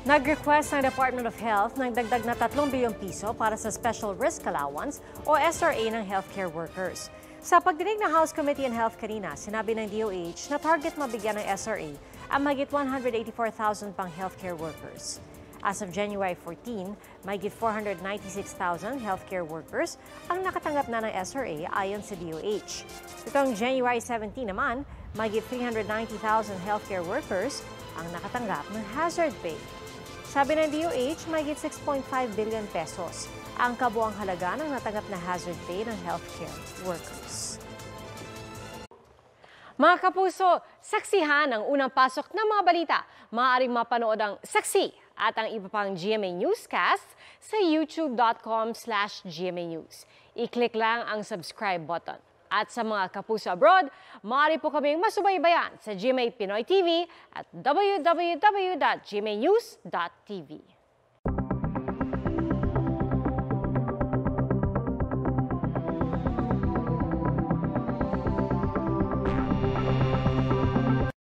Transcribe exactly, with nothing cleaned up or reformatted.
Nag-request ng Department of Health ng dagdag na tatlong bilyong piso para sa Special Risk Allowance o S R A ng healthcare workers. Sa pagdinig ng House Committee on Health kanina, sinabi ng D O H na target mabigyan ng S R A ang mahigit one hundred eighty-four thousand pang healthcare workers. As of January fourteenth, mahigit four hundred ninety-six thousand healthcare workers ang nakatanggap na ng S R A ayon sa D O H. Itong January seventeenth naman, mahigit three hundred ninety thousand healthcare workers ang nakatanggap ng hazard pay. Sabi ng D O H, mahigit six point five billion pesos ang kabuang halaga ng natanggap na hazard pay ng healthcare workers. Mga kapuso, saksihan ang unang pasok ng mga balita. Maaaring mapanood ang Saksi at ang iba pang G M A Newscast sa youtube dot com slash G M A News. I-click lang ang subscribe button. At sa mga kapuso abroad, maaari po kaming masubaybayan sa G M A Pinoy T V at w w w dot g m a news dot t v.